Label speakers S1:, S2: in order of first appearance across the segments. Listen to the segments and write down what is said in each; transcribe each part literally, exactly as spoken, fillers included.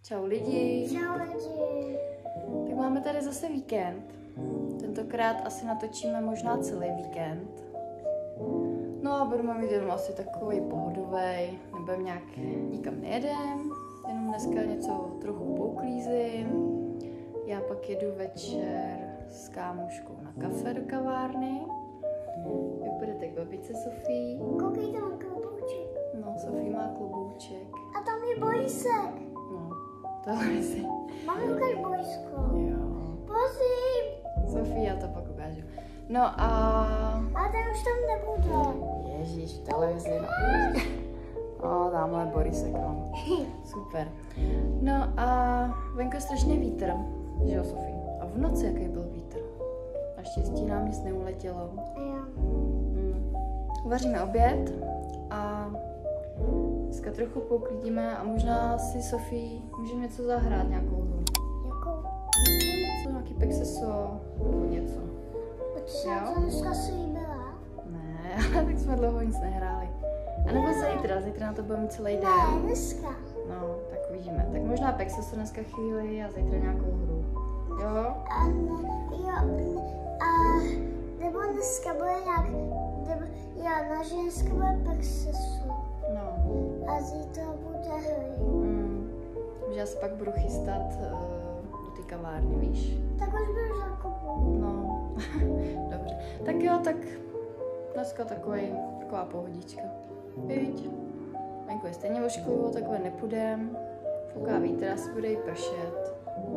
S1: Čau lidi.
S2: Čau lidi.
S1: Tak máme tady zase víkend. Tentokrát asi natočíme možná celý víkend. No a budeme mít jenom asi takový pohodový, nebo nějak nikam nejedem, jenom dneska něco trochu pouklízím. Já pak jedu večer s kámoškou na kafe do kavárny. Vy budete k babičce Sofii.
S2: Koukejte, mám klobouček.
S1: No, Sofie má klobouček.
S2: A tam je bojsek.
S1: No, tohle si.
S2: Máme ukáž bojsko.
S1: Jo.
S2: Prosím.
S1: Sofie, já to pak ukážu. No a...
S2: A ten už tam nebude.
S1: Ježíš, v televizi, no. O, tamhle Borisek, no. Super. No a venku je strašně vítr, že jo, Sofie? A v noci jaký byl vítr? Naštěstí nám nic neuletělo.
S2: Jo.
S1: Hmm. Uvaříme oběd a dneska trochu pouklidíme a možná si, Sofie, můžeme něco zahrát, nějakou hru.
S2: Jakou?
S1: Co, nějaký Pexeso nebo něco.
S2: Protože
S1: Jo?
S2: já to dneska si líbila.
S1: Ne, tak jsme dlouho nic nehráli. A nebo zítra, zítra na to budeme celý den.
S2: Ne, dneska.
S1: No, tak uvidíme. Tak možná Pexeso dneska chvíli a zítra nějakou hru. Jo?
S2: A, jo, a nebo dneska bude nějak, nebo, jo, naše dneska bude Pexesu.
S1: No.
S2: A zítra bude hry.
S1: Mm. Že já se pak budu chystat uh, do té kavárny, víš?
S2: Tak už budu zakupu.
S1: No, dobře. Tak jo, tak dneska takový, taková pohodička. Viď? Venku je stejně vošklivo, takhle nepůjdem. Fouká vítr, asi bude i pršet.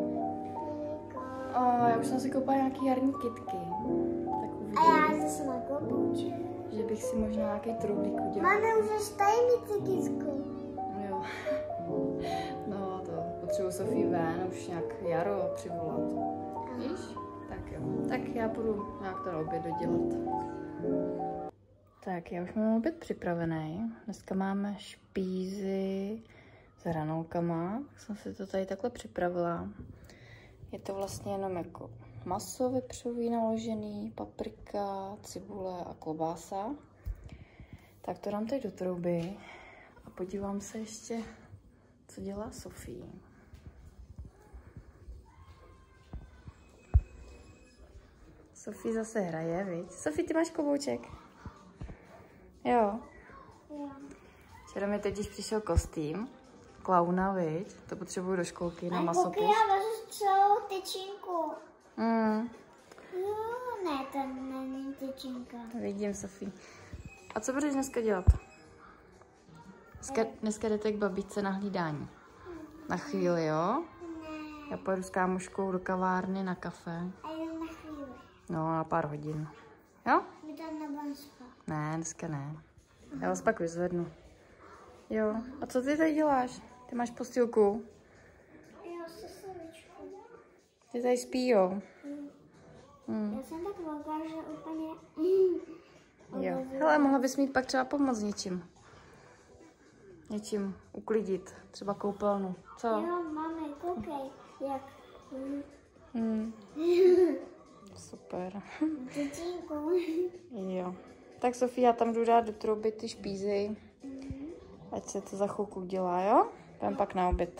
S1: O, já už jsem si koupala nějaký jarní kytky. Tak uvidím,
S2: A já zase na klobouček.
S1: že bych si možná nějaký trublík udělala.
S2: Máme už stejný cykisku.
S1: Jo. No to potřebuji Sofii ven, už nějak jaro přivolat. Víš? Tak jo. Tak já půjdu nějak ten oběd dodělat. Tak já už mám oběd připravený. Dneska máme špízy s hranolkama. Tak jsem si to tady takhle připravila. Je to vlastně jenom jako maso vepřový naložený, paprika, cibule a klobása. Tak to dám teď do trouby a podívám se ještě, co dělá Sofie. Sofie zase hraje, viď? Sofie, ty máš klobouček? Jo.
S2: Jo.
S1: Včera mi totiž přišel kostým. Klauna, viď? To potřebuju do školky na
S2: A
S1: masopis.
S2: pokud já vezmu celou tyčinku.
S1: Mm,
S2: Jo, ne, to není tyčinka.
S1: vidím, Sofie. A co budeš dneska dělat? Dneska, dneska jdete k babičce na hlídání. Na chvíli, jo?
S2: Ne,
S1: Já pojedu s kámoškou do kavárny na kafe.
S2: a jen na chvíli.
S1: No, na pár hodin. Jo?
S2: My tam nebudeme spát.
S1: Ne, dneska ne. Já vás pak vyzvednu. Jo. A co ty tady děláš? Ty máš postýlku?
S2: Jo, se slovičkou.
S1: Ty tady spí, jo? Hmm.
S2: Já jsem tak velká, že úplně...
S1: Jo. Hele, mohla bys mít pak třeba pomoct něčím. Něčím uklidit. Třeba koupelnu. Co?
S2: Jo, máme, koukej, jak...
S1: Hmm. Super.
S2: Tyčinku.
S1: Jo. Tak Sofie, já tam jdu dát do trouby ty špízy. Ať se to za chvilku udělá, jo? Půjdem pak na oběd.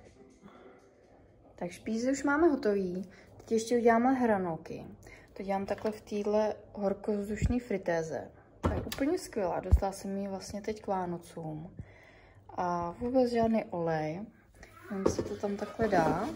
S1: Tak špízy už máme hotový. Teď ještě uděláme hranolky. To dělám takhle v téhle horkovzdušné fritéze. To je úplně skvělá. Dostala jsem ji vlastně teď k Vánocům. A vůbec žádný olej. Jenom se to tam takhle dá.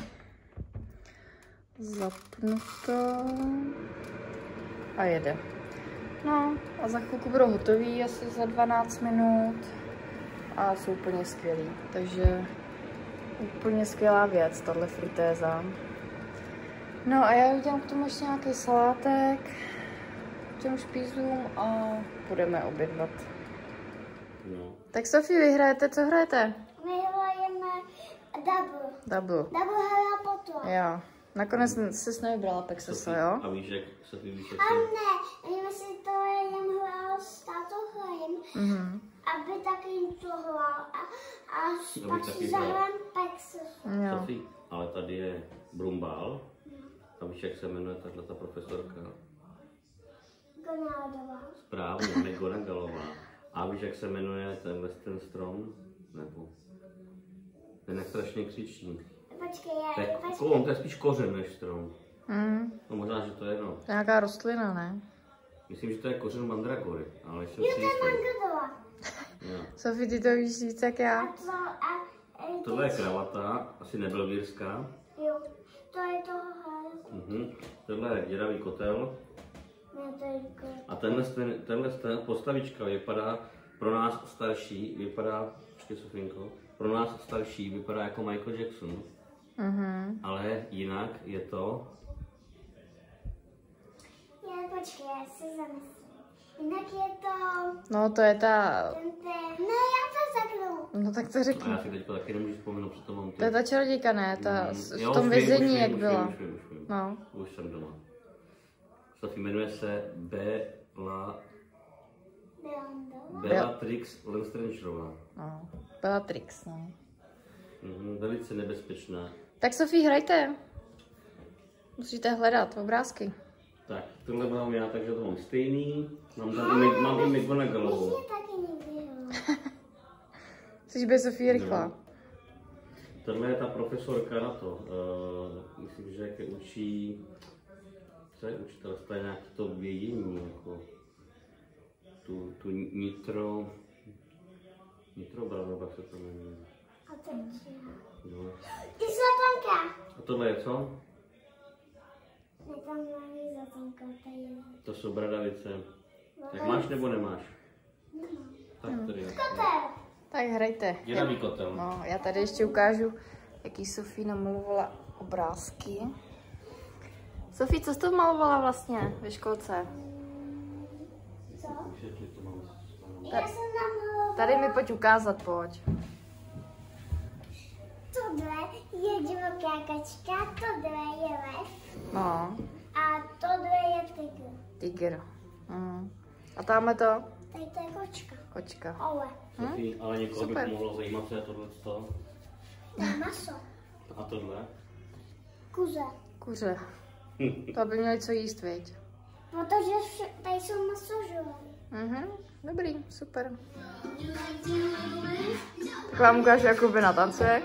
S1: Zapnu to. A jede. No a za chvilku budou hotový, asi za dvanáct minut. A jsou úplně skvělý. Takže úplně skvělá věc, tahle fritéza. No a já udělám k tomu ještě nějaký salátek k těm špízům a budeme obědvat.
S3: No.
S1: Tak Sofie, vy hrajete, co hrajete?
S2: My hrajeme double.
S1: Double.
S2: Double hra potom.
S1: Jo. Nakonec jsi s námi brala Pexeso, jo?
S3: A víš, jak se ty víš, jak
S2: A
S3: se...
S2: ne, my si to jen hrál s tátou hrajem,
S1: Mhm.
S2: aby taky to hrál a, a
S3: Aby
S2: pak
S3: taky
S2: si
S3: hrál.
S2: zahrám Pexesu.
S1: Jo.
S3: Sofie, ale tady je Brumbál. A víš, jak se jmenuje tato profesorka?
S2: Gonádová.
S3: Správně, McGonagallová. A víš, jak se jmenuje tenhle ten strom? Nebo Ten je strašně křičí.
S2: Počkej,
S3: To
S2: já...
S3: je,
S2: Počkej.
S3: klon, to je spíš kořen než strom.
S1: Mm.
S3: No možná, že to je jedno.
S1: Nějaká rostlina, ne?
S3: Myslím, že to je kořen mandragory, ale ještě
S2: Jo,
S3: si
S2: to je
S3: jistý.
S2: mangodola.
S3: Jo.
S1: Sofie, ty to víš víc jak
S2: A
S1: já.
S2: to... A... a
S3: Tohle je kravata, asi nebelgírská.
S2: Jo, to je tohle.
S3: Mhm. Tohle je děravý kotel.
S2: Ne, to je jako...
S3: A tenhle, ten, tenhle ten postavička vypadá pro nás starší, vypadá, počkej Sofinko, pro nás starší vypadá jako Michael Jackson.
S1: Mhm.
S3: Ale jinak je to,
S2: Já počkej, já se zamyslím. Jinak je to...
S1: No to je ta...
S2: Ten ten... Ne, já to řeknu.
S1: No tak to
S3: a
S1: řekni.
S3: já si teď taky nemůžu vzpomenout, při tom mám ty.
S1: To je ta čarodějka, ne? Ta
S3: Mm,
S1: s-
S3: jo,
S1: v tom
S3: už vím,
S1: vězení,
S3: už vím,
S1: jak
S3: už
S1: byla.
S3: Vím, už vím, už vím.
S1: No.
S3: Už jsem doma. Sofie, jmenuje se Bella,
S2: Belinda.
S3: Bellatrix Lestrangerová.
S1: No. Bellatrix, no.
S3: Mhm, velice nebezpečná.
S1: Tak Sofie, hrajte. Musíte hledat obrázky.
S3: Tak, tohle mám já, takže to mám stejný. Mám tady mi- mám i McGonagallovou.
S2: Mě taky někdy, jo.
S1: Jsi bez Sofie rychlá.
S3: No. Tohle je ta profesorka na to. Uh, myslím, že jak je učí, co je učitel, to je nějaký to vědění, jako tu, tu nitro, nitrobrazova se to jmenuje.
S2: A teď...
S3: No.
S2: Ty zlatonka.
S3: A tohle je co?
S2: Ne, tam máme zlatonka, to je...
S3: To jsou bradavice. Tak máš nebo nemáš? Tak tady je.
S2: Kotel.
S1: Tak hrajte.
S3: Děravý kotel.
S1: No, já tady ještě ukážu, jaký Sofie namalovala obrázky. Sofie, co jsi to malovala vlastně ve školce?
S2: Co?
S3: Vysvětli to mám.
S2: Já jsem namalovala...
S1: Tady mi pojď ukázat, pojď.
S2: Tohle je divoká kačka, tohle je lev
S1: No,
S2: a tohle je tygr.
S1: tygr. Mm. A tamhle to?
S2: Tady to je kočka.
S1: Kočka.
S2: Ole.
S3: Sofie, ale někoho by
S1: Super.
S3: mohlo zajímat, co je tohle.
S2: To je maso.
S3: A tohle?
S2: Kuře.
S1: Kuře. To by měli co jíst, viď?
S2: Protože vše, tady jsou masožory.
S1: Mhm, dobrý, super. Tak vám ukážu, jak Kubina tancuje.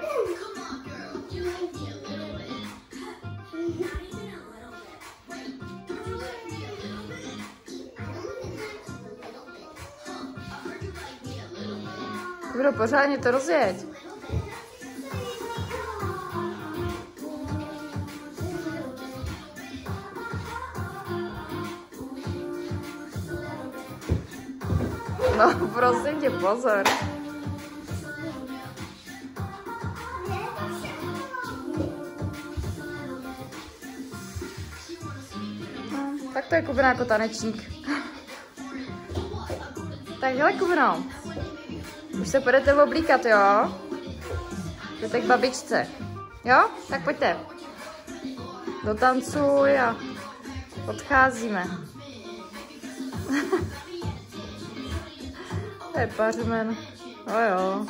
S1: Budu pořádně to rozjeď. No, prosím tě, pozor. No, tak to je Kubina jako tanečník. Tak hele, Kubino. Už se půjdete oblíkat, jo? Jdete k babičce. Jo? Tak pojďte. Dotancuj a odcházíme. To je pařmen. Jo jo.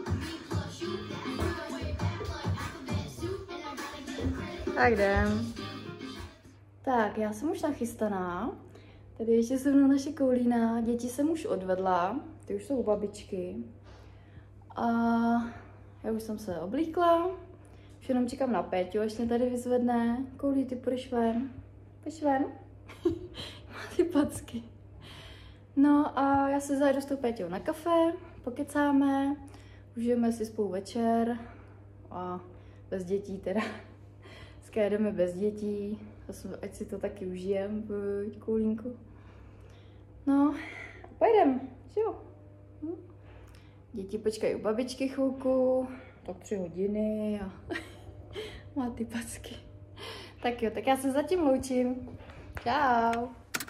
S1: Tak jdem. Tak, já jsem už nachystaná. Tady ještě se mnou naše Koulína. Děti jsem už odvedla. Ty už jsou u babičky. A já už jsem se oblíkla. Už jenom čekám na Péťu, až mě tady vyzvedne. Koulí, ty půjdeš ven. Půjdeš ven? Má ty packy. No a já se zajdu s tou Péťou na kafe, pokecáme, užijeme si spolu večer a bez dětí teda. Dneska jedeme bez dětí, ať si to taky užijem, Koulínku. No, pojedem, že jo? Hm? Děti počkají u babičky chvilku, tak tři hodiny a má ty packy. Tak jo, tak já se zatím loučím. Čau.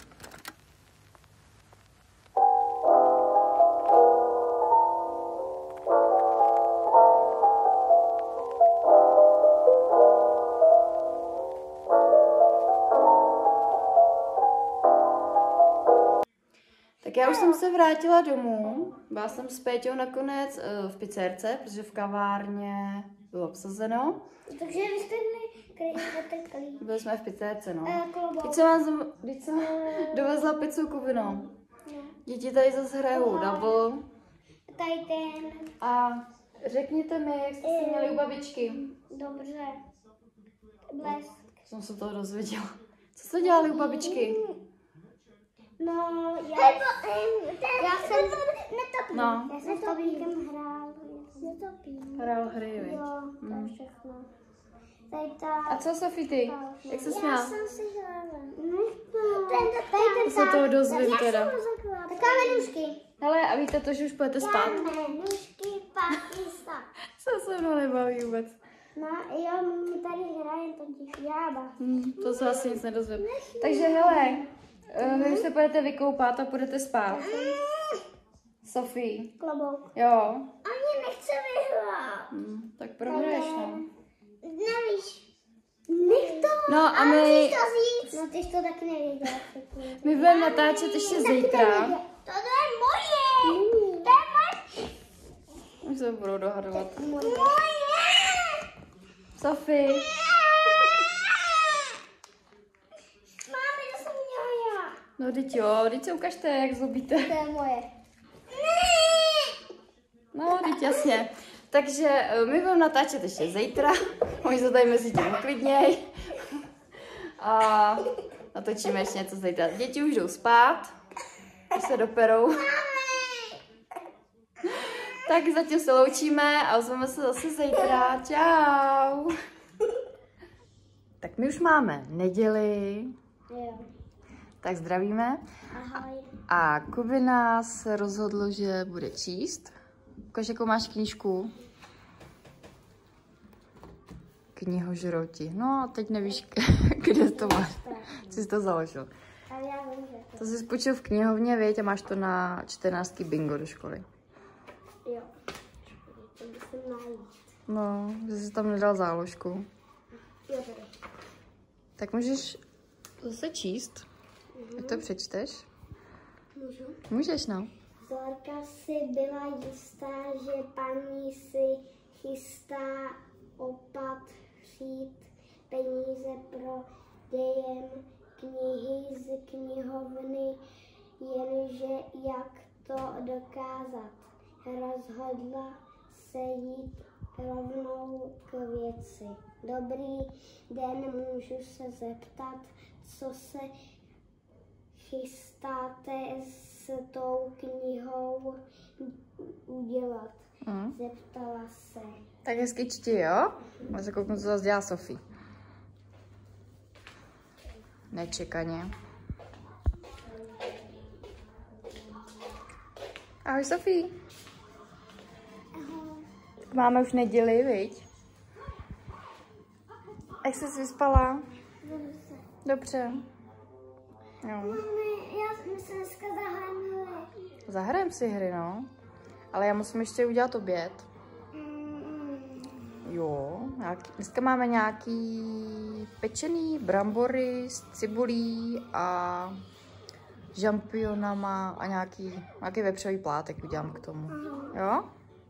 S1: Tak já už jsem se vrátila domů. Byla jsem s Péťou nakonec uh, v pizzerce, protože v kavárně bylo obsazeno.
S2: Takže vy jste mi klí.
S1: Byli jsme v pizzerce, no.
S2: Eh, klobouk.
S1: Teď jsem, vám, teď jsem dovezla pizzu Kubinou.
S2: No.
S1: Děti tady zase hrajou double
S2: Tady ten.
S1: a řekněte mi, jak jste se měli u babičky.
S2: Dobře. Blesk.
S1: Jsem se toho dozvěděla. Co jste dělali u babičky?
S2: No, já, já jsem... Netopím.
S1: No.
S2: Já jsem s Topíkem hrál. Netopím.
S1: Hrál hry, viď?
S2: Jo, to je všechno. Tady ta...
S1: A co, Sofie, ty? Jak se směla?
S2: Já jsem si hrála. Ten, tady
S1: To se toho dozvím
S2: Já
S1: teda.
S2: jsem rozhodla. Takáme nůžky.
S1: Hele, a víte to, že už půjdete spát?
S2: Dáme nůžky, Pakistan.
S1: Co se mnou nebaví vůbec?
S2: No, jo, my tady hrajem totiž jába.
S1: Hmm, to se asi nic nedozvím. Takže hele, eh, vy už se půjdete vykoupat a půjdete spát. Sofie.
S2: Klobouk.
S1: Jo.
S2: Ani nechce vyhrát.
S1: Hmm, tak prohraješ, no.
S2: Nevíš. Nech to.
S1: No a my,
S2: to říct. No ty jsi to taky nevěděla.
S1: my budeme natáčet ještě zítra.
S2: To je moje. To je moje.
S1: Už se budou dohadovat.
S2: Moje.
S1: Sofie.
S2: Mámi, to jsem měla já.
S1: No teď jo, teď se ukažte, jak zlobíte.
S2: To je moje.
S1: No, teď jasně. Takže eh, my budeme natáčet ještě zítra. Oni se tady mezi tím uklidněj. A natočíme ještě něco zítra. Děti už jdou spát. Už se doperou. Tak zatím se loučíme a ozveme se zase zítra. Čau. Tak my už máme neděli.
S2: Jo.
S1: Tak zdravíme.
S2: Ahoj.
S1: A Kubina se rozhodl, že bude číst. Ukaž, jakou máš knížku. Knihožrouti. No a teď nevíš, kde to máš. Jsi to založil.
S2: Ale já vím, že to.
S1: To jsi spočil v knihovně, viď, a máš to na čtrnáctky bingo do školy.
S2: Jo. To musím najít.
S1: No, že jsi tam nedal záložku.
S2: Jo, tady.
S1: Tak můžeš zase číst. Jak to přečteš?
S2: Můžu?
S1: Můžeš, no.
S2: Zorka si byla jistá, že paní si chystá opatřit peníze pro dějem knihy z knihovny, jenže jak to dokázat. Rozhodla se jít rovnou k věci. Dobrý den, můžu se zeptat, co se chystáte s tou knihou udělat?
S1: Mm.
S2: Zeptala se.
S1: Tak hezky čti, jo? Já se kouknu, co zase dělá Sofie. Nečekaně. Ahoj, Sofie. Tak máme už neděli, viď? Jak jsi vyspala?
S2: Dobře.
S1: Dobře. Jo.
S2: Mami, já my se dneska zahrajeme.
S1: Zahrajem si hry, no. Ale já musím ještě udělat oběd. Jo, nějaký, dneska máme nějaký pečený brambory s cibulí a žampionama a nějaký, nějaký vepřový plátek udělám k tomu. Jo?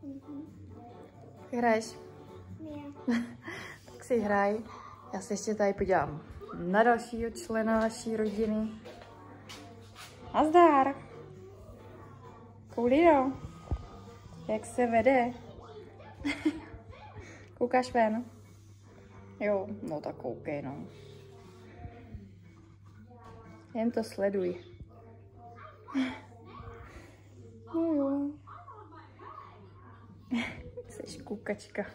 S1: Ty hraješ? Tak si hraj. Já se ještě tady podívám na dalšího člena naší rodiny. Nazdar! Koulino, jak se vede? Koukáš ven? Jo, no tak koukej, no. Jen to sleduj. No jo. Jseš koukačka.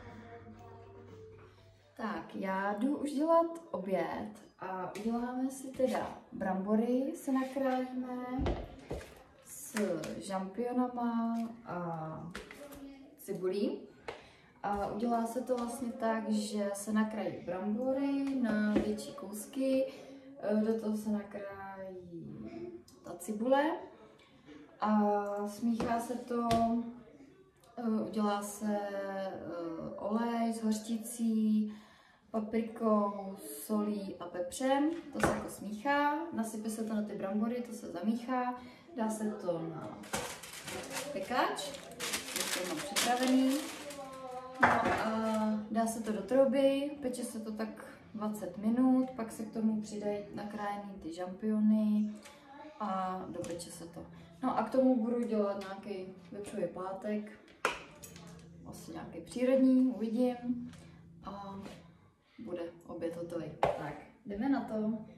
S1: Tak, já jdu už dělat oběd a uděláme si teda brambory, se nakrájíme s žampionama a cibulí. A udělá se to vlastně tak, že se nakrájí brambory na větší kousky, do toho se nakrájí ta cibule a smíchá se to, udělá se olej s hořčicí, paprikou, solí a pepřem, to se jako smíchá, nasype se to na ty brambory, to se zamíchá, dá se to na pekač, je to mám připravený. No a dá se to do trouby, peče se to tak dvacet minut, pak se k tomu přidají nakrájený ty žampiony a dopeče se to. No a k tomu budu dělat nějaký vepřový plátek asi nějaký přírodní, uvidím. A bude oběd hotový. Tak, jdeme na to.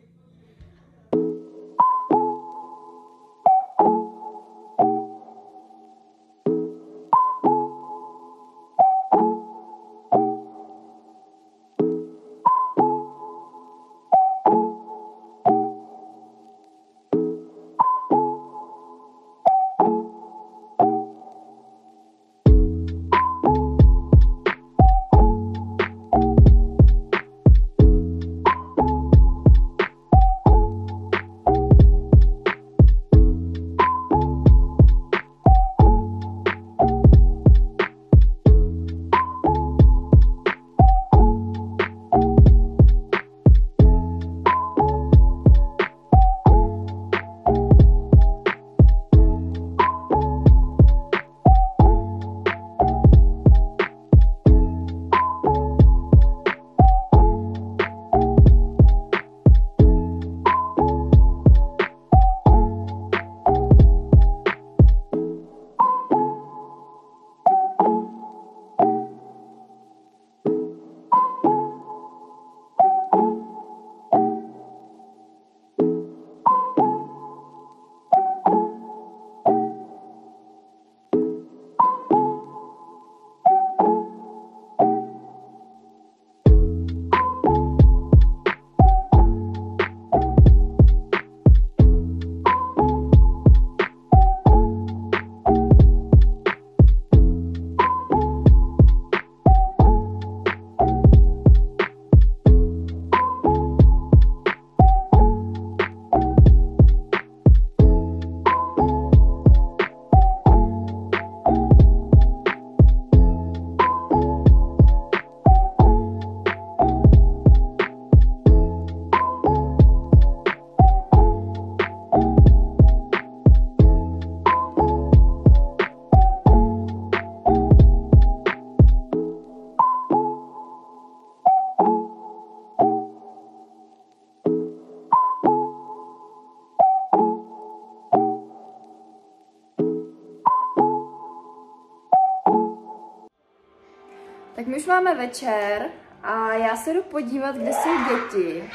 S1: Tak my už máme večer a já se jdu podívat, kde jsou děti.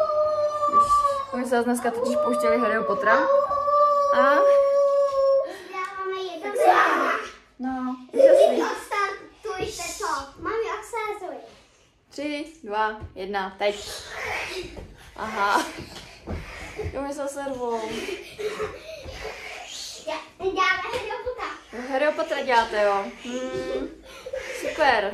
S1: Oni se dneska totiž pouštěli Harryho Pottera. A...
S2: Tak se
S1: No,
S2: úžasný. Odstartujte to. Mami, odstartuj.
S1: Tři, dva, jedna, teď. Aha. Jo, my se servou.
S2: Děláme Harryho Pottera.
S1: Harryho Pottera děláte, jo? Hmm, super.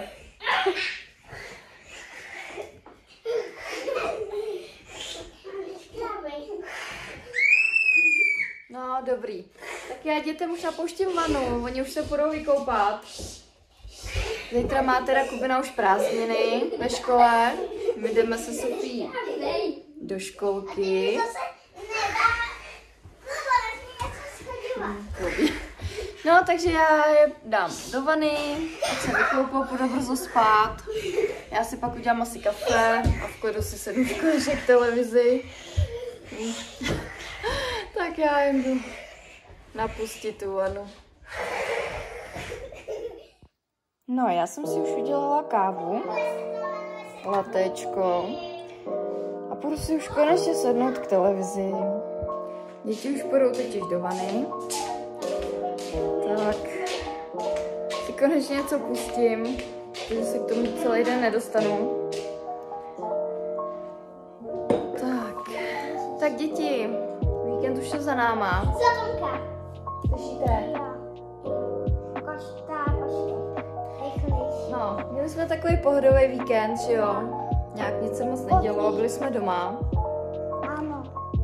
S1: No, dobrý. Tak já dětem už napouštím vanu, oni už se budou vykoupat. Zítra má teda Kubina už prázdniny ve škole. My jdeme se Sofí do školky. No, takže já je dám do vany, ať se vykoupou, půjdu brzo spát. Já si pak udělám asi kafe a v klidu si sednu v konečně k televizi. Tak já jim jdu napustit tu vanu. No, já jsem si už udělala kávu, latéčko a půjdu si už konečně sednout k televizi. Děti už půjdou totiž do vany. Tak si konečně něco pustím, protože se k tomu celý den nedostanu. Tak, tak děti, víkend už je za náma.
S2: Zatonka.
S1: Slyšíte?
S2: Košta, košta. Rychlejší.
S1: No, měli jsme takový pohodový víkend, že jo? Nějak nic se moc nedělo, byli jsme doma.
S2: Ano.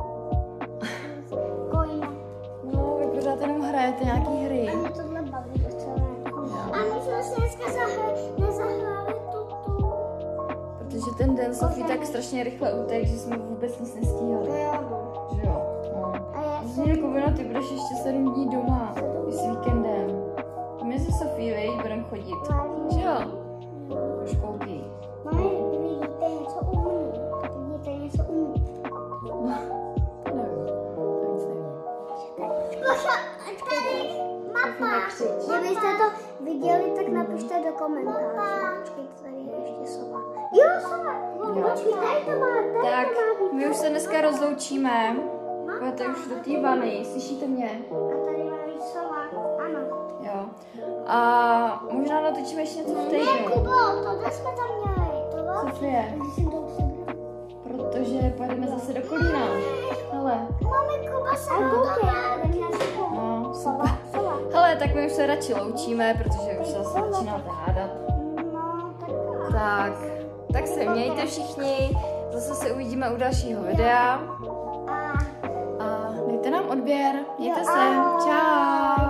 S2: Kojna.
S1: No, vy pořád jenom hrajete nějaký hry.
S2: A mě tohle baví docela. A my jsme si dneska zahra- nezahráli tutu.
S1: Protože ten den Sofie tak strašně rychle utek, že jsme vůbec nic nestíhali.
S2: To jo.
S1: Že jo? No.
S2: A já jsem...
S1: Vlastně Kubino, ty budeš ještě sedm dní doma, i s víkendem. My se Sofí budeme chodit. Že jo? Do školky.
S2: Mami, vy vidíte něco umí. Vidíte něco umí.
S1: To nevím. To nic nevím.
S2: Koša, tady mapa. Kdybyste to viděli, tak napište do komentářů. Počkejte, tady je ještě sova. Jo, sova.
S1: Jo.
S2: Počkej, tady to má, tady
S1: Tak,
S2: to má být.
S1: my už se dneska rozloučíme. Budete už do té vany, slyšíte mě?
S2: A tady má být sova. Ano.
S1: Jo. A možná natočíme ještě něco v
S2: Ne,
S1: týdnu.
S2: Kubo, tohle jsme tam měli. Tohle.
S1: Sofie,
S2: Takže jsem to sebral.
S1: protože pojedeme zase do Kolína. Hele,
S2: Máme Kuba se koukej.
S1: no,
S2: Sova, sova.
S1: hele, tak my už se radši loučíme, protože už se zase začínáte hádat.
S2: No, tak.
S1: Tak, tak se mějte všichni, zase se uvidíme u dalšího videa
S2: A
S1: a dejte nám odběr, mějte
S2: Jo,
S1: se,
S2: ahoj.
S1: čau.